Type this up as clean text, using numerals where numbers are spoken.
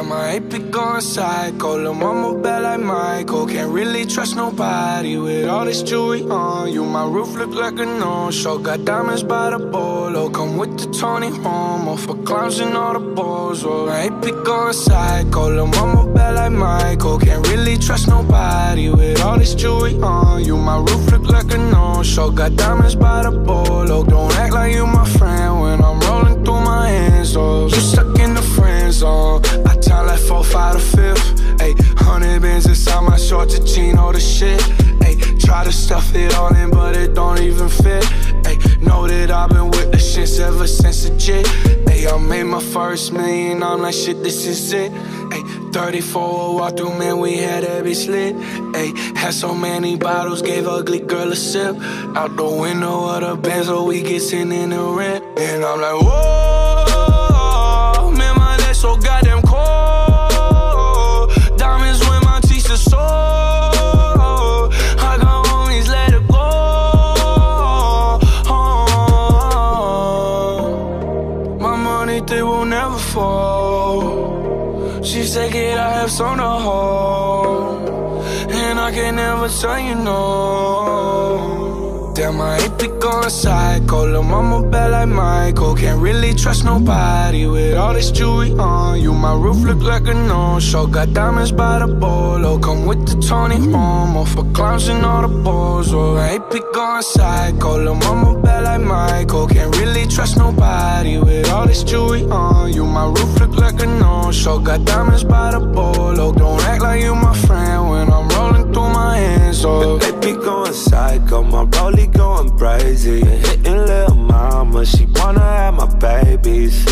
Damn, I ain't be going psycho. Lil' mama bad like Michael. Can't really trust nobody with all this jewelry on you. My roof look like a no-show. Got diamonds by the bolo. Come with the Tony Homo for clowns and all the balls. Oh, I ain't be going psycho. Lil' mama bad like Michael. Can't really trust nobody with all this jewelry on you. My roof look like a no-show. Got diamonds by the bolo. Don't act like you my friend when I'm rolling through my hands. Oh, you stuck in the friend zone. I time like 4, 5 to 5th. Ayy, 100 bins inside my shorts, a chino, the shit. Ayy, try to stuff it all in, but it don't even fit. Ayy, know that I've been with the shits ever since the jit. Ayy, I made my first million, I'm like, shit, this is it. Ayy, 34 walk through, man, we had every slit. Ayy, had so many bottles, gave ugly girl a sip. Out the window of the Benz, so we get sitting in the rent. And I'm like, whoa, man, my neck so goddamn cold. Diamonds when my teeth are sore. I got homies, let it go. My money, they will never fall. She said, kid, I have some to hold, and I can never tell you no. Damn, I ain't be going psycho. Lil' mama bad like Michael. Can't really trust nobody with all this jewelry on you. My roof look like a no-show. Got diamonds by the bolo. Come with the Tony Homo for clowns and all the balls. Oh, I ain't be going psycho. Lil' mama bad like Michael. Can't really trust nobody with all this jewelry on you. My roof look like a no-show. Got diamonds by the bolo. Don't act like you my friend when I'm rolling through my hands. Oh, they be going psycho. My rollie going crazy. Hitting lil' mama, she wanna have my babies.